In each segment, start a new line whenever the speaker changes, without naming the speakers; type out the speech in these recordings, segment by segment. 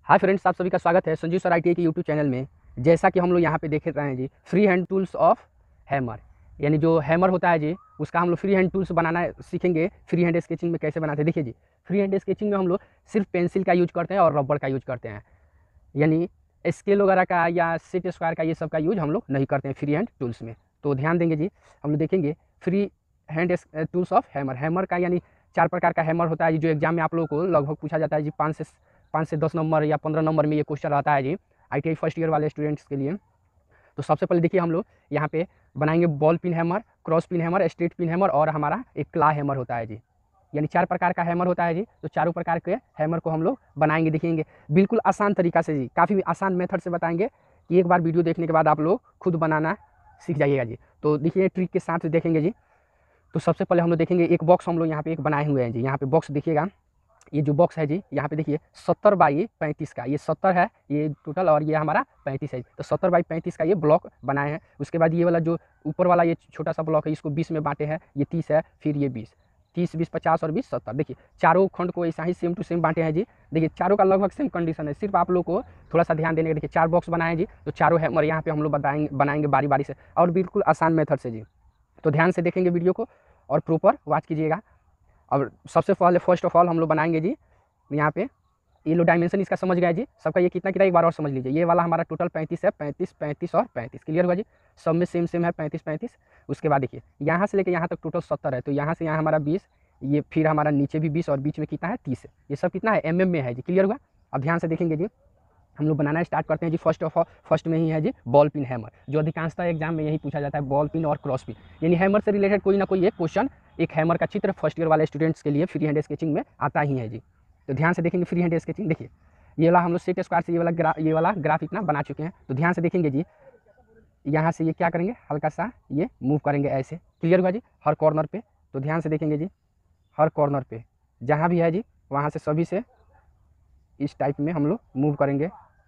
Hi friends, आप सभी का स्वागत है संजीव सर आईटीआई के यूट्यूब चैनल में। जैसा कि हम लोग यहाँ पे देख रहे हैं जी, free hand tools of hammer, यानी जो हैमर होता है जी उसका हम लोग फ्री हैंड टूल्स बनाना सीखेंगे। फ्री हैंड स्केचिंग में कैसे बनाते हैं देखिए जी। फ्री हैंड स्केचिंग में हम लोग सिर्फ पेंसिल का यूज करते हैं और रबड़ का यूज करते हैं, यानी स्केल वगैरह का या सेट स्क्वायर का ये सब का यूज हम लोग नहीं करते हैं फ्री हैंड टूल्स में। तो ध्यान देंगे जी, हम लोग देखेंगे free hand tools of hammer. Hammer का यानी 4 प्रकार का हैमर होता है जी, जो एग्जाम में आप लोगों को लगभग पूछा जाता है जी। 5 से 10 नंबर या 15 नंबर में ये क्वेश्चन रहता है जी, आईटीआई फर्स्ट ईयर वाले स्टूडेंट्स के लिए। तो सबसे पहले देखिए, हम लोग यहाँ पे बनाएंगे ball pin hammer, cross pin hammer, straight pin hammer और हमारा एक क्ला हैमर होता है जी। यानी 4 प्रकार का हैमर होता है जी। तो चारों प्रकार के हैमर को हम लोग बनाएंगे, दिखेंगे बिल्कुल आसान तरीका से जी। काफ़ी आसान मेथड से बताएंगे कि एक बार वीडियो देखने के बाद आप लोग खुद बनाना सीख जाइएगा जी। तो देखिए, ट्रिक के साथ देखेंगे जी। तो सबसे पहले हम लोग देखेंगे एक बॉक्स हम लोग यहाँ पे एक बनाए हुए हैं जी। यहाँ पे बॉक्स देखिएगा, ये जो बॉक्स है जी, यहाँ पे देखिए 70 बाई 35 का, ये 70 है ये टोटल और ये हमारा 35 है। तो 70 बाई 35 का ये ब्लॉक बनाए हैं। उसके बाद ये वाला जो ऊपर वाला ये छोटा सा ब्लॉक है, इसको 20 में बांटे हैं, ये 30 है, फिर ये 20, 30, 20, 50 और 20, 70। देखिए चारों खंड को ऐसा ही सेम टू सेम बांटे हैं जी। देखिए चारों का लगभग सेम कंडीशन है, सिर्फ आप लोग को थोड़ा सा ध्यान देने का। देखिए 4 बॉक्स बनाए जी, तो चारों हैमर यहाँ पे हम लोग बनाएंगे बारी बारी से और बिल्कुल आसान मेथड से जी। तो ध्यान से देखेंगे वीडियो को और प्रॉपर वॉच कीजिएगा। और सबसे पहले फर्स्ट ऑफ ऑल हम लोग बनाएंगे जी यहाँ पे, ये लो डायमेंशन इसका समझ गए जी सबका। ये कितना कितना एक बार और समझ लीजिए। ये वाला हमारा टोटल 35 है, 35, 35 और 35 क्लियर हुआ जी। सब में सेम सेम है 35, 35। उसके बाद देखिए यहाँ से लेकर यहाँ तक टोटल 70 है, तो यहाँ से यहाँ हमारा 20, ये फिर हमारा नीचे भी 20 और बीच में कितना है 30 है। ये सब कितना है mm में है जी, क्लियर हुआ। अब ध्यान से देखेंगे जी, हम लोग बनाना स्टार्ट करते हैं जी। फर्स्ट में ही है जी बॉल पिन हैमर, जो अधिकांशतः एग्जाम में यही पूछा जाता है, बॉल पिन और क्रॉस पिन। यानी हैमर से रिलेटेड कोई ना कोई एक क्वेश्चन, एक हैमर का चित्र फर्स्ट ईयर वाले स्टूडेंट्स के लिए फ्री हैंड स्केचिंग में आता ही है जी। तो ध्यान से देखेंगे फ्री हैंड स्केचिंग। देखिए ये वाला हम लोग सेट स्क्वायर से ये वाला ग्राफ इतना बना चुके हैं। तो ध्यान से देखेंगे जी, यहाँ से ये क्या करेंगे, हल्का सा ये मूव करेंगे ऐसे, क्लियर हुआ जी, हर कॉर्नर पे। तो ध्यान से देखेंगे जी, हर कॉर्नर पे जहाँ भी है जी, वहाँ से सभी से इस टाइप में हम लोग मूव करेंगे,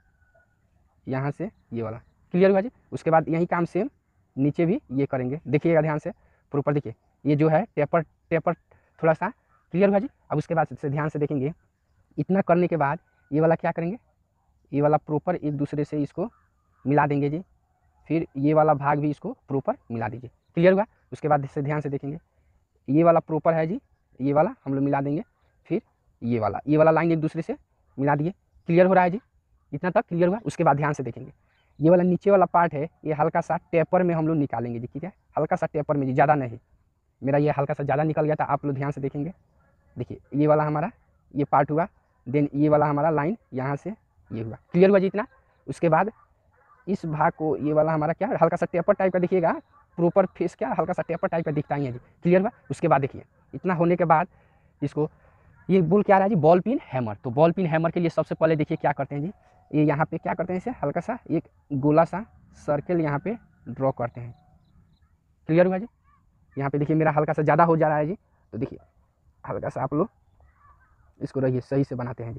यहाँ से ये वाला, क्लियर हुआ जी। उसके बाद यही काम सेम नीचे भी ये करेंगे, देखिएगा ध्यान से प्रॉपर। देखिए ये जो है टेपर टेपर थोड़ा सा, क्लियर हुआ जी। अब उसके बाद से ध्यान से देखेंगे, इतना करने के बाद ये वाला क्या करेंगे, ये वाला प्रॉपर एक दूसरे से इसको मिला देंगे जी। फिर ये वाला भाग भी इसको प्रॉपर मिला दीजिए, क्लियर हुआ। उसके बाद से ध्यान से देखेंगे, ये वाला प्रॉपर है जी, ये वाला हम लोग मिला देंगे। फिर ये वाला लाइन एक दूसरे से मिला दिए, क्लियर हो रहा है जी, इतना तक क्लियर हुआ। उसके बाद ध्यान से देखेंगे, ये वाला नीचे वाला पार्ट है, ये हल्का सा टेपर में हम लोग निकालेंगे जी, ठीक है, हल्का सा टेपर में जी, ज़्यादा नहीं। मेरा ये हल्का सा ज़्यादा निकल गया था, आप लोग ध्यान से देखेंगे। देखिए ये वाला हमारा ये पार्ट हुआ, देन ये वाला हमारा लाइन यहाँ से ये हुआ, क्लियर हुआ जी इतना। उसके बाद इस भाग को, ये वाला हमारा क्या हल्का सा टेपर टाइप का दिखिएगा, प्रॉपर फेस क्या हल्का सा टेपर टाइप का दिखता ही है जी, क्लियर हुआ। उसके बाद देखिए इतना होने के बाद इसको, ये बोल क्या रहा है जी, बॉल पिन हैमर। तो बॉल पिन हैमर के लिए सबसे पहले देखिए क्या करते हैं जी, ये यहाँ पे क्या करते हैं, इसे हल्का सा एक गोला सा सर्कल यहाँ पे ड्रॉ करते हैं, क्लियर हुआ जी। यहाँ पे देखिए मेरा हल्का सा ज़्यादा हो जा रहा है जी, तो देखिए हल्का सा आप लोग इसको रहिए सही से बनाते हैं जी।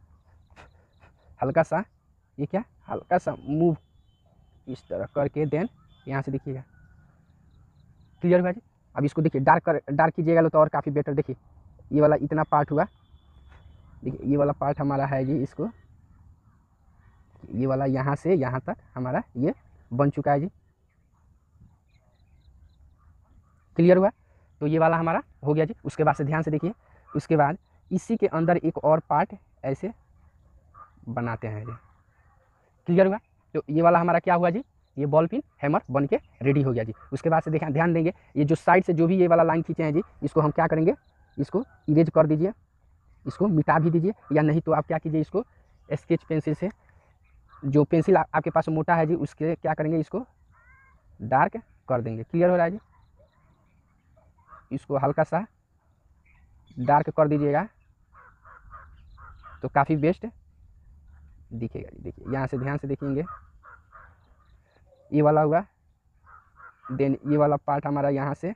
हल्का सा ये क्या हल्का सा मूव इस तरह करके, देन यहाँ से देखिएगा, क्लियर हुआ जी। अब इसको देखिए डार्क कीजिएगा तो और काफ़ी बेटर। देखिए ये वाला इतना पार्ट हुआ, देखिए ये वाला पार्ट हमारा है जी, इसको ये वाला यहाँ से यहाँ तक हमारा ये बन चुका है जी, क्लियर हुआ। तो ये वाला हमारा हो गया जी। उसके बाद से ध्यान से देखिए, उसके बाद इसी के अंदर एक और पार्ट ऐसे बनाते हैं जी, क्लियर हुआ। तो ये वाला हमारा क्या हुआ जी, ये बॉल पिन हैमर बन के रेडी हो गया जी। उसके बाद से देखिए ध्यान देंगे, ये जो साइड से जो भी ये वाला लाइन खींचे हैं जी, इसको हम क्या करेंगे, इसको इरेज कर दीजिए, इसको मिटा भी दीजिए, या नहीं तो आप क्या कीजिए, इसको स्केच पेंसिल से, जो पेंसिल आपके पास मोटा है जी, उसके क्या करेंगे, इसको डार्क कर देंगे, क्लियर हो रहा है जी। इसको हल्का सा डार्क कर दीजिएगा तो काफ़ी बेस्ट दिखेगा जी। देखिए यहाँ से ध्यान से देखेंगे, ये वाला हुआ, देन ये वाला पार्ट हमारा यहाँ से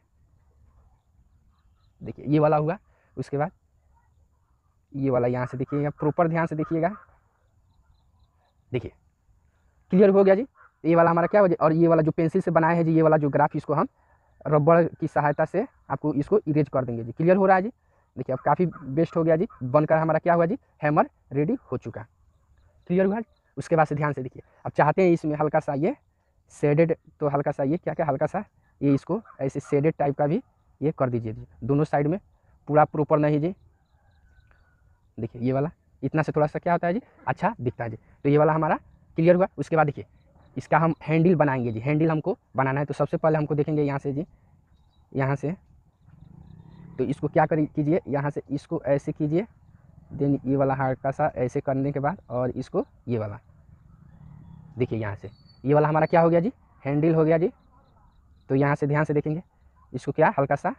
देखिए ये वाला हुआ। उसके बाद ये वाला यहाँ से देखिएगा, प्रॉपर ध्यान से देखिएगा, देखिए क्लियर हो गया जी। ये वाला हमारा क्या हो जाए, और ये वाला जो पेंसिल से बनाया है जी, ये वाला जो ग्राफ, इसको हम रबड़ की सहायता से आपको इसको इरेज कर देंगे जी, क्लियर हो रहा है जी। देखिए अब काफ़ी बेस्ट हो गया जी, बनकर हमारा क्या हुआ जी, हैमर रेडी हो चुका। क्लियर हुआ। उसके बाद से ध्यान से देखिए, अब चाहते हैं इसमें हल्का सा ये शेडेड, तो हल्का सा ये क्या क्या हल्का सा ये इसको ऐसे शेडेड टाइप का भी ये कर दीजिए जी, दोनों साइड में, पूरा प्रॉपर नहीं जी। देखिए ये वाला इतना से थोड़ा सा क्या होता है जी, अच्छा दिखता है जी। तो ये वाला हमारा क्लियर हुआ। उसके बाद देखिए इसका हम हैंडल बनाएंगे जी, हैंडल हमको बनाना है। तो सबसे पहले हमको देखेंगे यहाँ से जी, यहाँ से तो इसको क्या कीजिए, यहाँ से इसको ऐसे कीजिए, देन ये वाला हल्का सा ऐसे करने के बाद और इसको ये वाला देखिए, यहाँ से ये वाला हमारा क्या हो गया जी, हैंडल हो गया जी। तो यहाँ से ध्यान से देखेंगे इसको क्या हल्का सा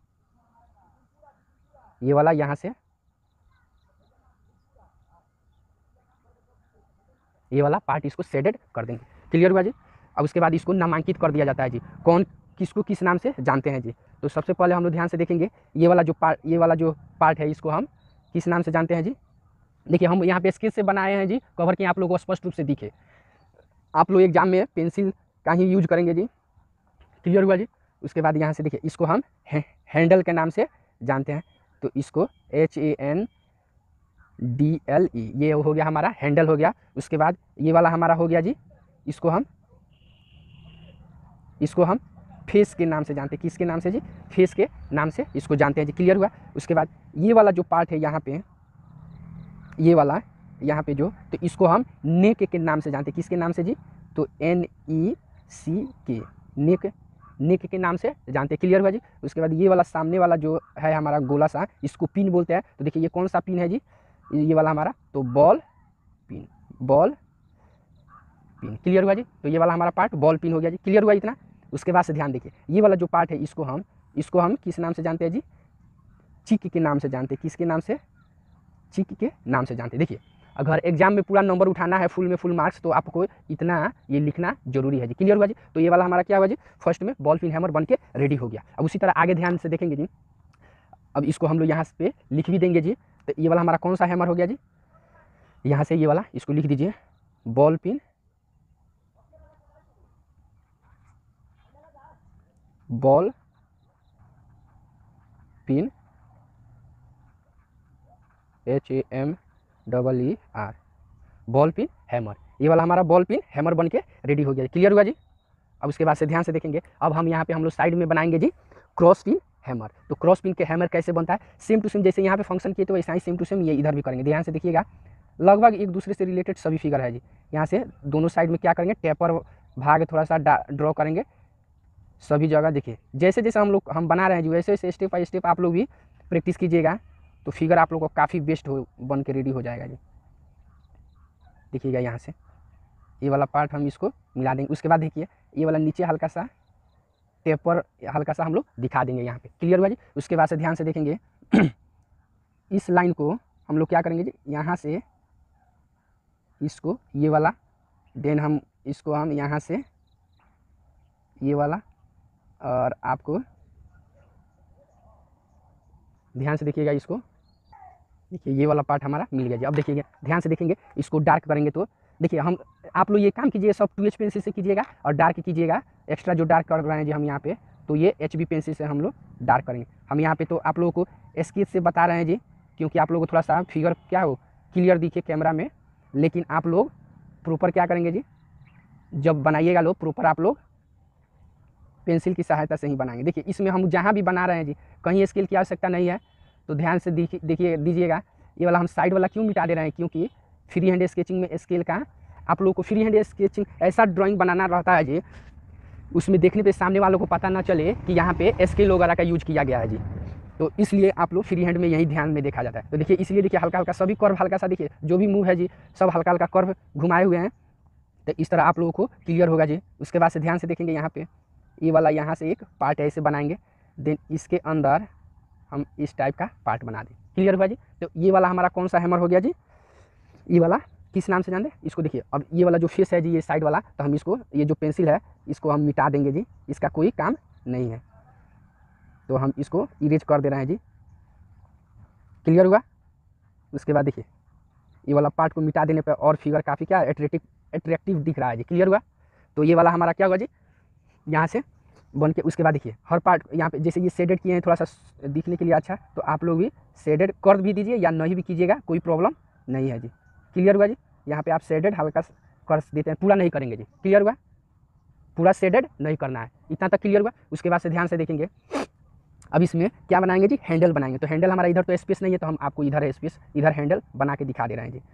ये वाला यहाँ से ये वाला पार्ट इसको शेडेड कर देंगे। क्लियर हुआ जी। अब उसके बाद इसको नामांकित कर दिया जाता है जी, कौन किसको किस नाम से जानते हैं जी। तो सबसे पहले हम लोग ध्यान से देखेंगे ये वाला जो पार्ट है इसको हम किस नाम से जानते हैं जी। देखिए हम यहाँ पे स्केच से बनाए हैं जी, कवर किए आप लोगों को स्पष्ट रूप से दिखे। आप लोग एग्जाम में पेंसिल का ही यूज करेंगे जी। क्लियर हुआ जी। उसके बाद यहाँ से देखिए इसको हम हैंडल के नाम से जानते हैं, तो इसको HANDLE ये हो गया हमारा हैंडल हो गया। उसके बाद ये वाला हमारा हो गया जी, इसको हम फेस के नाम से जानते हैं। किसके नाम से जी, फेस के नाम से इसको जानते हैं जी। क्लियर हुआ। उसके बाद ये वाला जो पार्ट है यहाँ पे, ये वाला यहाँ पे जो, तो इसको हम नेक के नाम से जानते हैं। किसके नाम से जी, तो NECK नेक के नाम से जानते हैं। क्लियर हुआ जी। उसके बाद ये वाला सामने वाला जो है हमारा गोला सा, इसको पिन बोलते हैं। तो देखिए ये कौन सा पिन है जी, ये वाला हमारा, तो बॉल पिन। क्लियर हुआ जी। तो ये वाला हमारा पार्ट बॉल पिन हो गया जी। क्लियर हुआ इतना। उसके बाद से ध्यान देखिए ये वाला जो पार्ट है इसको हम किस नाम से जानते हैं जी, चिक के नाम से जानते हैं। किसके नाम से, चिक के नाम से जानते हैं। देखिए अगर एग्जाम में पूरा नंबर उठाना है फुल में फुल मार्क्स, तो आपको इतना ये लिखना जरूरी है जी। क्लियर हुआ जी। तो ये वाला हमारा क्या हुआ जी, फर्स्ट में बॉल पिन हैमर बन के रेडी हो गया। अब उसी तरह आगे ध्यान से देखेंगे जी, अब इसको हम लोग यहाँ पे लिख भी देंगे जी। तो ये वाला हमारा कौन सा हैमर हो गया जी, यहाँ से ये वाला इसको लिख दीजिए, ball pin HAMER ball pin hammer. ये वाला हमारा बॉल पिन हैमर बन के रेडी हो गया। क्लियर हुआ जी। अब उसके बाद से ध्यान से देखेंगे, अब हम यहाँ पे हम लोग साइड में बनाएंगे जी क्रॉस पिन हैमर। तो क्रॉस पिन के हैमर कैसे बनता है, सेम टू सेम जैसे यहाँ पे फंक्शन किए तो वैसा ही सेम टू सेम ये इधर भी करेंगे। ध्यान से देखिएगा, लगभग एक दूसरे से रिलेटेड सभी फिगर है जी। यहाँ से दोनों साइड में क्या करेंगे, टेपर भाग थोड़ा सा ड्रॉ करेंगे सभी जगह। देखिए जैसे जैसे हम बना रहे हैं जी, वैसे वैसे स्टेप बाई स्टेप आप लोग भी प्रैक्टिस कीजिएगा, तो फिगर आप लोग को काफ़ी बेस्ट बन के रेडी हो जाएगा जी। देखिएगा यहाँ से ये वाला पार्ट हम इसको मिला देंगे। उसके बाद देखिए ये वाला नीचे हल्का सा टेपर हल्का सा हम लोग दिखा देंगे यहाँ पे। क्लियर हुआ जी। उसके बाद से ध्यान से देखेंगे इस लाइन को हम लोग क्या करेंगे जी, यहाँ से इसको ये वाला, देन हम इसको हम यहाँ से ये वाला, और आपको ध्यान से देखिएगा इसको, देखिए ये वाला पार्ट हमारा मिल गया जी। अब देखिएगा ध्यान से देखेंगे, इसको डार्क करेंगे तो देखिए आप लोग ये काम कीजिए सब 2H पेंसिल से कीजिएगा और डार्क कीजिएगा। एक्स्ट्रा जो डार्क कर रहे हैं जी हम यहाँ पे, तो ये HB पेंसिल से हम लोग डार्क करेंगे। हम यहाँ पे तो आप लोगों को स्केच से बता रहे हैं जी, क्योंकि आप लोगों को थोड़ा सा फिगर क्या हो क्लियर दिखे कैमरा में, लेकिन आप लोग प्रॉपर क्या करेंगे जी, जब बनाइएगा लोग प्रॉपर आप लोग पेंसिल की सहायता से ही बनाएंगे। देखिए इसमें हम जहाँ भी बना रहे हैं जी, कहीं स्केल की आवश्यकता नहीं है, तो ध्यान से देखिए दीजिएगा। ये वाला हम साइड वाला क्यों मिटा दे रहे हैं, क्योंकि फ्री हैंड स्केचिंग में स्केल का आप लोगों को फ्री हैंड स्केचिंग ऐसा ड्राइंग बनाना रहता है जी, उसमें देखने पे सामने वालों को पता ना चले कि यहाँ पे स्केल वगैरह का यूज किया गया है जी। तो इसलिए आप लोग फ्री हैंड में यही ध्यान में देखा जाता है। तो देखिए इसलिए देखिए हल्का हल्का सभी कर्व हल्का सा, देखिए जो भी मूव है जी सब हल्का हल्का कर्व घुमाए हुए हैं। तो इस तरह आप लोगों को क्लियर होगा जी। उसके बाद से ध्यान से देखेंगे यहाँ पे ये वाला यहाँ से एक पार्ट ऐसे बनाएंगे, देन इसके अंदर हम इस टाइप का पार्ट बना दें। क्लियर हुआ जी। तो ये वाला हमारा कौन सा हैमर हो गया जी, ये वाला किस नाम से जानते हैं इसको। देखिए अब ये वाला जो फेस है जी, ये साइड वाला, तो हम इसको ये जो पेंसिल है इसको हम मिटा देंगे जी, इसका कोई काम नहीं है, तो हम इसको इरेज कर दे रहे हैं जी। क्लियर हुआ। उसके बाद देखिए ये वाला पार्ट को मिटा देने पर और फिगर काफ़ी क्या अट्रैक्टिव दिख रहा है जी। क्लियर हुआ। तो ये वाला हमारा क्या हुआ जी, यहाँ से बन के। उसके बाद देखिए हर पार्ट यहाँ पे जैसे ये शेडेड किए हैं थोड़ा सा दिखने के लिए अच्छा, तो आप लोग भी शेडेड कर भी दीजिए या नहीं भी कीजिएगा, कोई प्रॉब्लम नहीं है जी। क्लियर हुआ जी। यहाँ पे आप शेडेड हल्का कर देते हैं, पूरा नहीं करेंगे जी। क्लियर हुआ, पूरा शेडेड नहीं करना है, इतना तक क्लियर हुआ। उसके बाद से ध्यान से देखेंगे, अब इसमें क्या बनाएंगे जी, हैंडल बनाएंगे। तो हैंडल हमारा इधर तो स्पेस नहीं है, तो हम आपको इधर है स्पेस, इधर हैंडल बना के दिखा दे रहे हैं जी।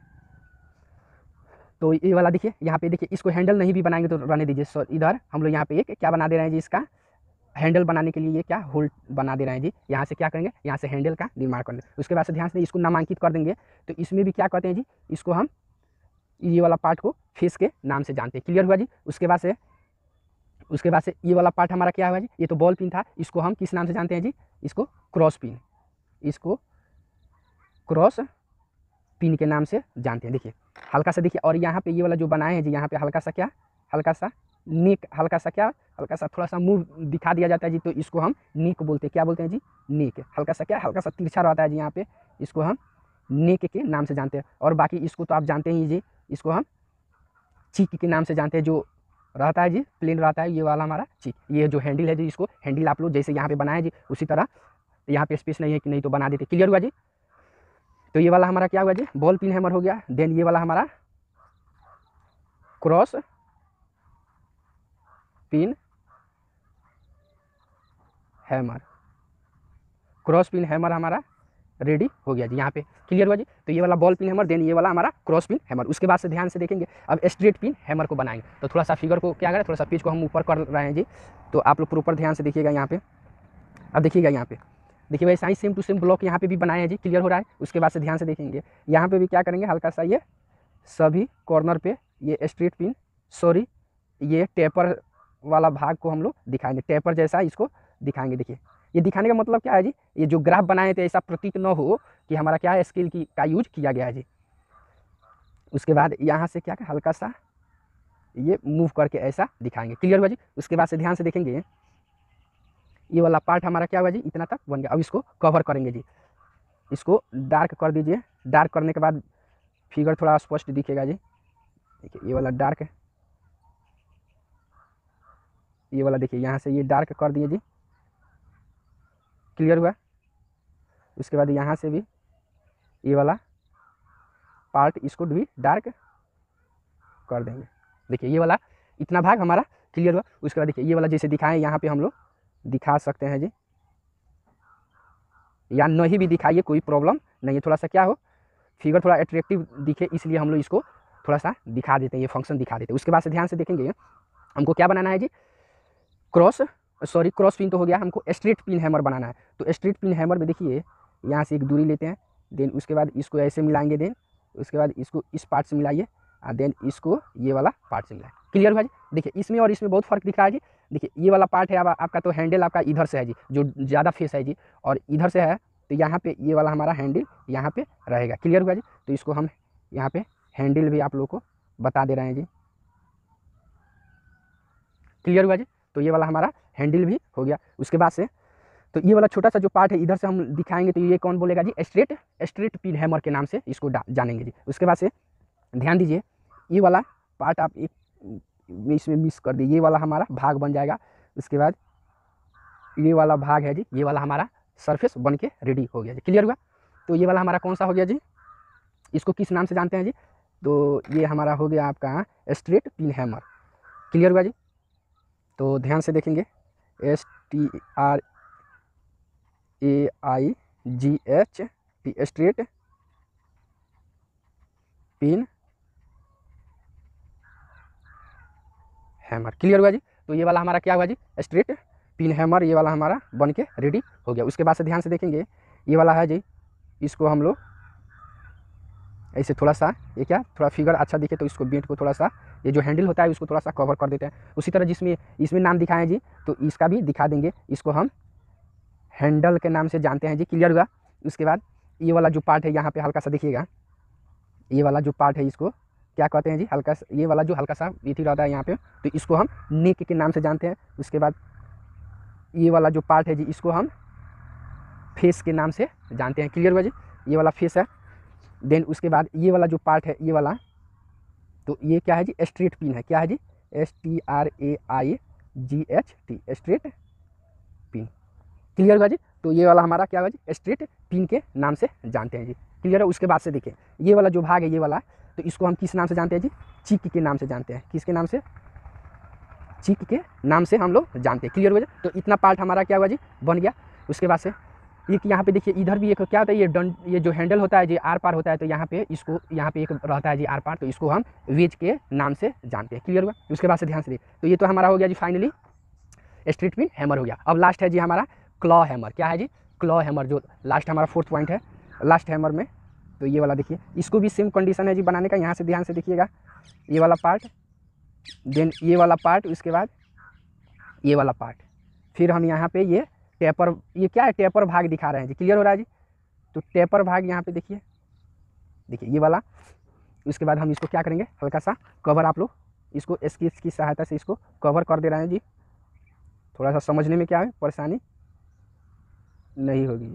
तो ये वाला देखिए, यहाँ पे देखिए, इसको हैंडल नहीं भी बनाएंगे तो रहने दीजिए। सो इधर हम लोग यहाँ पे एक क्या बना दे रहे हैं जी, इसका हैंडल बनाने के लिए ये क्या होल बना दे रहे हैं जी। यहाँ से क्या करेंगे, यहाँ से हैंडल का निर्माण करेंगे। उसके बाद से ध्यान से इसको नामांकित कर देंगे। तो इसमें भी क्या कहते हैं जी, इसको हम ये वाला पार्ट को फेस के नाम से जानते हैं। क्लियर हुआ जी। उसके बाद से ये वाला पार्ट हमारा क्या हुआ जी, ये तो बॉल पिन था, इसको हम किस नाम से जानते हैं जी, इसको क्रॉस पिन, इसको क्रॉस पिन के नाम से जानते हैं। देखिए हल्का सा देखिए, और यहाँ पे ये वाला जो बनाए हैं जी, यहाँ पे हल्का सा क्या, हल्का सा नेक, हल्का सा क्या, हल्का सा थोड़ा सा मुंह दिखा दिया जाता है जी, तो इसको हम नेक बोलते हैं। क्या बोलते हैं जी, नेक। हल्का सा क्या, हल्का सा तिरछा रहता है जी यहाँ पे, इसको हम नेक के नाम से जानते हैं। और बाकी इसको तो आप जानते ही जी, इसको हम चीक के नाम से जानते हैं। जो रहता है जी प्लेन रहता है, ये वाला हमारा चीक। ये जो हैंडल है जी, इसको हैंडल आप लोग जैसे यहाँ पे बनाए जी, उसी तरह यहाँ पे स्पेस नहीं है कि नहीं तो बना देते। क्लियर हुआ जी। तो ये वाला हमारा क्या हुआ जी, बॉल पिन हैमर हो गया। देन ये वाला हमारा cross pin hammer, cross pin hammer हमारा रेडी हो गया जी यहाँ पे। क्लियर हुआ जी। तो ये वाला बॉल पिन हैमर, देन ये वाला हमारा क्रॉस पिन हैमर। उसके बाद से ध्यान से देखेंगे, अब स्ट्रेट पिन हैमर को बनाएंगे। तो थोड़ा सा फिगर को क्या करें, थोड़ा सा पेज को हम ऊपर कर रहे हैं जी, तो आप लोग प्रॉपर ध्यान से देखिएगा यहाँ पे। अब देखिएगा यहाँ पे, देखिए वैसा ही सेम टू सेम ब्लॉक यहाँ पे भी बनाए हैं जी। क्लियर हो रहा है। उसके बाद से ध्यान से देखेंगे, यहाँ पे भी क्या करेंगे, हल्का सा ये सभी कॉर्नर पे ये स्ट्रेट पिन, सॉरी ये टेपर वाला भाग को हम लोग दिखाएंगे, टेपर जैसा इसको दिखाएंगे। देखिए ये दिखाने का मतलब क्या है जी, ये जो ग्राफ बनाए थे ऐसा प्रतीत न हो कि हमारा क्या है, स्केल की का यूज किया गया है जी। उसके बाद यहाँ से क्या हल्का सा ये मूव करके ऐसा दिखाएंगे। क्लियर हुआ जी। उसके बाद से ध्यान से देखेंगे, ये वाला पार्ट हमारा क्या हुआ जी, इतना तक बन गया। अब इसको कवर करेंगे जी, इसको डार्क कर दीजिए। डार्क करने के बाद फिगर थोड़ा स्पष्ट दिखेगा जी। देखिए ये वाला डार्क, ये वाला देखिए यहाँ से ये डार्क कर दिए जी। क्लियर हुआ। उसके बाद यहाँ से भी ये वाला पार्ट इसको भी डार्क कर देंगे। देखिए ये वाला इतना भाग हमारा क्लियर हुआ। उसके बाद देखिए ये वाला जैसे दिखाएं, यहाँ पे हम लोग दिखा सकते हैं जी, या नहीं भी दिखाइए कोई प्रॉब्लम नहीं है। थोड़ा सा क्या हो, फिगर थोड़ा अट्रैक्टिव दिखे, इसलिए हम लोग इसको थोड़ा सा दिखा देते हैं, ये फंक्शन दिखा देते हैं। उसके बाद से ध्यान से देखेंगे, हमको क्या बनाना है जी, क्रॉस पिन तो हो गया, हमको स्ट्रेट पिन हैमर बनाना है। तो स्ट्रेट पिन हैमर में देखिए यहाँ से एक दूरी लेते हैं, देन उसके बाद इसको ऐसे मिलाएंगे, देन उसके बाद इसको इस पार्ट से मिलाइए, और देन इसको ये वाला पार्ट से मिलाएं। क्लियर हुआ जी। देखिए इसमें और इसमें बहुत फर्क दिख रहा है जी। देखिए ये वाला पार्ट है, अब आपका तो हैंडल आपका इधर से है जी, जो ज़्यादा फेस है जी, और इधर से है, तो यहाँ पे ये वाला हमारा हैंडल यहाँ पे रहेगा। क्लियर हुआ जी। तो इसको हम यहाँ पे हैंडल भी आप लोग को बता दे रहे हैं जी। क्लियर हुआ जी। तो ये वाला हमारा हैंडल भी हो गया। उसके बाद से तो ये वाला छोटा सा जो पार्ट है इधर से हम दिखाएंगे, तो ये कौन बोलेगा जी, स्ट्रेट पिन हैमर के नाम से इसको जानेंगे जी। उसके बाद से ध्यान दीजिए, ये वाला पार्ट आप एक इसमें मिस कर दिए, ये वाला हमारा भाग बन जाएगा। उसके बाद ये वाला भाग है जी, ये वाला हमारा सरफेस बन के रेडी हो गया जी। क्लियर हुआ। तो ये वाला हमारा कौन सा हो गया जी, इसको किस नाम से जानते हैं जी, तो ये हमारा हो गया आपका स्ट्रेट पिन हैमर। क्लियर हुआ जी। तो ध्यान से देखेंगे, STRAIGHT straight pin hammer. Clear हुआ जी। तो ये वाला हमारा क्या हुआ जी, स्ट्रेट पिन हैमर, ये वाला हमारा बन के रेडी हो गया। उसके बाद से ध्यान से देखेंगे, ये वाला है जी, इसको हम लोग ऐसे थोड़ा सा, ये क्या थोड़ा फिगर अच्छा दिखे तो इसको बेट को थोड़ा सा, ये जो हैंडल होता है उसको थोड़ा सा कवर कर देते हैं। उसी तरह जिसमें इसमें नाम दिखाएं जी, तो इसका भी दिखा देंगे, इसको हम हैंडल के नाम से जानते हैं जी। क्लियर हुआ। उसके बाद ये वाला जो पार्ट है यहाँ पे हल्का सा देखिएगा, ये वाला जो पार्ट है इसको क्या कहते हैं जी, हल्का सा, ये वाला जो हल्का सा इथी रहता है यहाँ पे, तो इसको हम नेक के नाम से जानते हैं। उसके बाद ये वाला जो पार्ट है जी, इसको हम फेस के नाम से जानते हैं। क्लियर हुआ जी। ये वाला फेस है। देन उसके बाद ये वाला जो पार्ट है, ये वाला, तो ये क्या है जी, स्ट्रेट पिन है। क्या है जी, STRAIGHT स्ट्रेट पिन। क्लियर हुआ जी। तो ये वाला हमारा क्या हुआ जी, स्ट्रेट पिन के नाम से जानते हैं जी। क्लियर है। उसके बाद से देखिए ये वाला जो भाग है, ये वाला तो इसको हम किस नाम से जानते हैं जी, चिक के नाम से जानते हैं। किसके नाम से, चिक के नाम से हम लोग जानते हैं। क्लियर हो जाए। तो इतना पार्ट हमारा क्या हुआ जी, बन गया। उसके बाद से एक यहाँ पे देखिए इधर भी एक क्या होता है, ये जो हैंडल होता है जी आर पार होता है, तो यहाँ पे इसको यहाँ पे एक रहता है जी आर पार, तो इसको हम वेज के नाम से जानते हैं। क्लियर हुआ। उसके बाद से ध्यान से देखिए, तो ये तो हमारा हो गया जी फाइनली स्ट्रीट पिन हैमर हो गया। अब लास्ट है जी हमारा क्लॉ हैमर। क्या है जी, क्लॉ हैमर, जो लास्ट हमारा 4th पॉइंट है लास्ट हैमर में। तो ये वाला देखिए, इसको भी सेम कंडीशन है जी बनाने का। यहाँ से ध्यान से देखिएगा, ये वाला पार्ट, देन ये वाला पार्ट, उसके बाद ये वाला पार्ट, फिर हम यहाँ पे ये टेपर, ये क्या है, टेपर भाग दिखा रहे हैं जी। क्लियर हो रहा है जी। तो टेपर भाग यहाँ पे देखिए, देखिए ये वाला। उसके बाद हम इसको क्या करेंगे, हल्का सा कवर, आप लोग इसको स्केच की सहायता से इसको कवर कर दे रहे हैं जी। थोड़ा सा समझने में क्या है परेशानी नहीं होगी।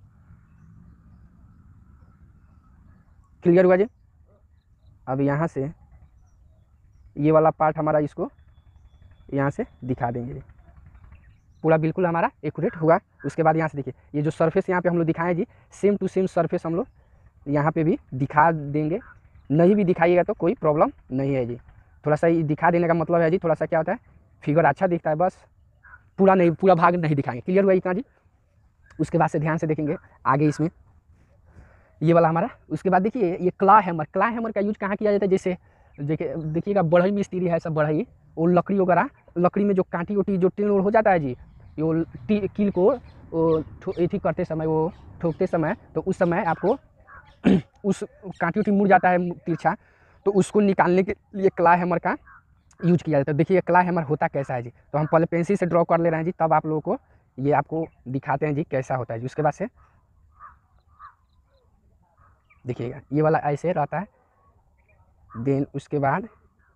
क्लियर हुआ जी। अब यहाँ से ये वाला पार्ट हमारा, इसको यहाँ से दिखा देंगे, पूरा बिल्कुल हमारा एक्यूरेट हुआ। उसके बाद यहाँ से देखिए, ये जो सरफेस यहाँ पे हम लोग दिखाएं जी, सेम टू सेम सरफेस हम लोग यहाँ पे भी दिखा देंगे। नहीं भी दिखाइएगा तो कोई प्रॉब्लम नहीं है जी। थोड़ा सा दिखा देने का मतलब है जी, थोड़ा सा क्या होता है, फिगर अच्छा दिखता है, बस पूरा नहीं, पूरा भाग नहीं दिखाएंगे। क्लियर हुआ इतना जी। उसके बाद से ध्यान से देखेंगे आगे इसमें ये वाला हमारा। उसके बाद देखिए ये क्ला हैमर, क्ला हैमर का यूज कहाँ किया जाता है, जैसे देखिएगा बढ़ई मिस्त्री है सब, बढ़ई वो लकड़ी वगैरह, लकड़ी में जो कांटी उटी जो टीन हो जाता है जी, वो कील को एथी करते समय, वो ठोकते समय, तो उस समय आपको उस कांटी उटी मुड़ जाता है तिरछा, तो उसको निकालने के लिए क्ला हैमर का यूज किया जाता है। देखिए क्ला हैमर होता कैसा है जी, तो हम पहले पेंसिल से ड्रॉ कर ले रहे हैं जी, तब आप लोगों को ये आपको दिखाते हैं जी कैसा होता है जी। उसके बाद से देखिएगा ये वाला ऐसे रहता है, देन उसके बाद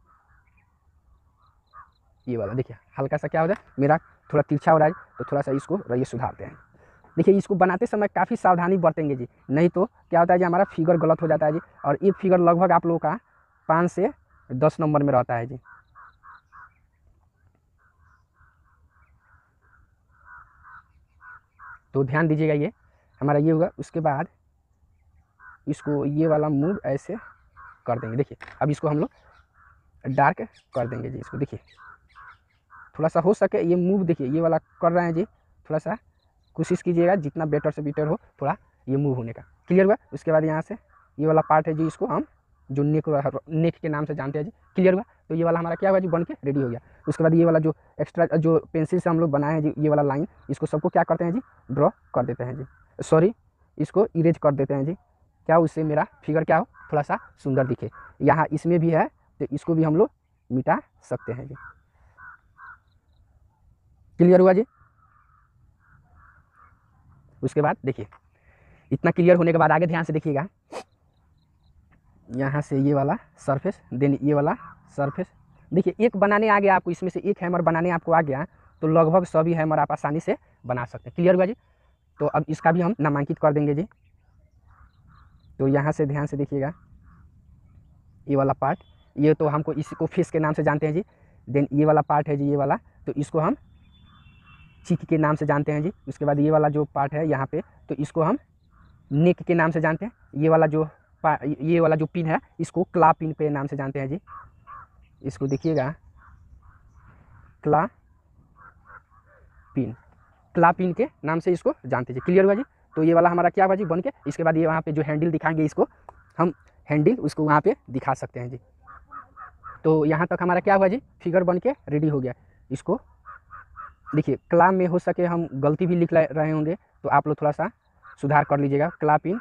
ये वाला देखिए हल्का सा क्या हो जाए, मेरा थोड़ा तिरछा हो रहा है, तो थोड़ा सा इसको रहिए सुधारते हैं। देखिए इसको बनाते समय काफ़ी सावधानी बरतेंगे जी, नहीं तो क्या होता है जी, हमारा फिगर गलत हो जाता है जी। और एक फिगर लगभग आप लोगों का 5 से 10 नंबर में रहता है जी। तो ध्यान दीजिएगा, ये हमारा ये होगा। उसके बाद इसको ये वाला मूव ऐसे कर देंगे। देखिए अब इसको हम लोग डार्क कर देंगे जी। इसको देखिए थोड़ा सा हो सके ये मूव, देखिए ये वाला कर रहे हैं जी, थोड़ा सा कोशिश कीजिएगा जितना बेटर से बेटर हो थोड़ा ये मूव होने का। क्लियर हुआ। उसके बाद यहाँ से ये वाला पार्ट है जी, इसको हम जो नेक के नाम से जानते हैं जी। क्लियर हुआ। तो ये वाला हमारा क्या हुआ जी, बन के रेडी हो गया। उसके बाद ये वाला जो एक्स्ट्रा जो पेंसिल से हम लोग बनाए हैं जी, ये वाला लाइन, इसको सबको क्या करते हैं जी, ड्रॉ कर देते हैं जी, सॉरी इसको इरेज कर देते हैं जी। क्या उससे मेरा फिगर क्या हो, थोड़ा सा सुंदर दिखे। यहाँ इसमें भी है, तो इसको भी हम लोग मिटा सकते हैं जी। क्लियर हुआ जी। उसके बाद देखिए इतना क्लियर होने के बाद आगे ध्यान से देखिएगा, यहाँ से ये वाला सरफेस, देन ये वाला सरफेस। देखिए एक बनाने आ गया आपको, इसमें से एक हैमर बनाने आपको आ गया, तो लगभग सभी हैमर आप आसानी से बना सकते हैं। क्लियर हुआ जी। तो अब इसका भी हम नामांकित कर देंगे जी। तो यहाँ से ध्यान से देखिएगा, ये वाला पार्ट, ये तो हमको इसको फेस के नाम से जानते हैं जी। देन ये वाला पार्ट है जी, ये वाला, तो इसको हम चिक के नाम से जानते हैं जी। उसके बाद ये वाला जो पार्ट है यहाँ पे, तो इसको हम नेक के नाम से जानते हैं। ये वाला जो पिन है, इसको क्ला पिन के नाम से जानते हैं जी। इसको देखिएगा क्ला पिन के नाम से इसको जानते हैं जी। क्लियर हुआ जी। तो ये वाला हमारा क्या हुआ जी, बन के। इसके बाद ये वहाँ पे जो हैंडल दिखाएंगे, इसको हम हैंडल उसको वहाँ पे दिखा सकते हैं जी। तो यहाँ तक हमारा क्या हुआ जी, फिगर बन के रेडी हो गया। इसको देखिए क्ला में हो सके हम गलती भी लिख रहे होंगे, तो आप लोग थोड़ा सा सुधार कर लीजिएगा। क्ला पिन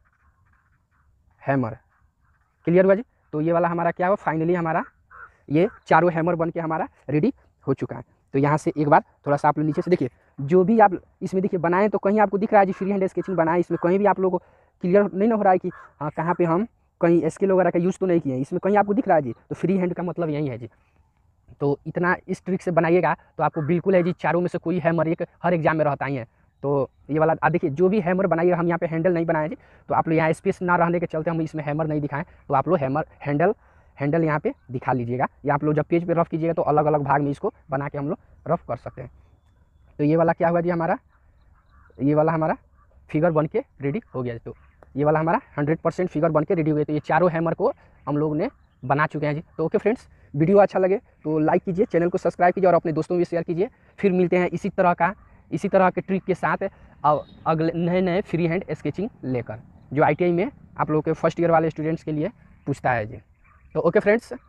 हैमर। क्लियर हुआ जी। तो ये वाला हमारा क्या हुआ, फाइनली हमारा ये चारों हैमर बन के हमारा रेडी हो चुका है। तो यहाँ से एक बार थोड़ा सा आप लोग नीचे से देखिए, जो भी आप इसमें देखिए बनाएं, तो कहीं आपको दिख रहा है जी फ्री हैंड स्केचिंग बनाए, इसमें कहीं भी आप लोगों को क्लियर नहीं ना हो रहा है कि हाँ कहाँ पे हम कहीं स्केल वगैरह का यूज़ तो नहीं किए हैं, इसमें कहीं आपको दिख रहा है जी। तो फ्री हैंड का मतलब यही है जी। तो इतना इस ट्रिक से बनाइएगा तो आपको बिल्कुल है जी, चारों में से कोई हैमर एक हर एग्जाम में रहता ही है। तो ये वाला देखिए, जो भी हैमर बनाइएगा, हम यहाँ पे हैंडल नहीं बनाए जी, तो आप लोग यहाँ स्पेस ना रहने के चलते हम इसमें हैमर नहीं दिखाएं, तो आप लोग हैंडल यहाँ पे दिखा लीजिएगा, या आप लोग जब पेज पे रफ कीजिएगा तो अलग अलग भाग में इसको बना के हम लोग रफ कर सकते हैं। तो ये वाला क्या हुआ जी, ये वाला हमारा फिगर बन के रेडी हो गया। तो ये वाला हमारा 100% फिगर बन के रेडी हो गया। तो ये चारों हैमर को हम लोग ने बना चुके हैं जी। तो ओके फ्रेंड्स, वीडियो अच्छा लगे तो लाइक कीजिए, चैनल को सब्सक्राइब कीजिए और अपने दोस्तों में शेयर कीजिए। फिर मिलते हैं इसी तरह के ट्रिक के साथ अगले नए फ्री हैंड स्केचिंग लेकर, जो ITI में आप लोगों के फर्स्ट ईयर वाले स्टूडेंट्स के लिए पूछता है जी। तो ओके फ्रेंड्स,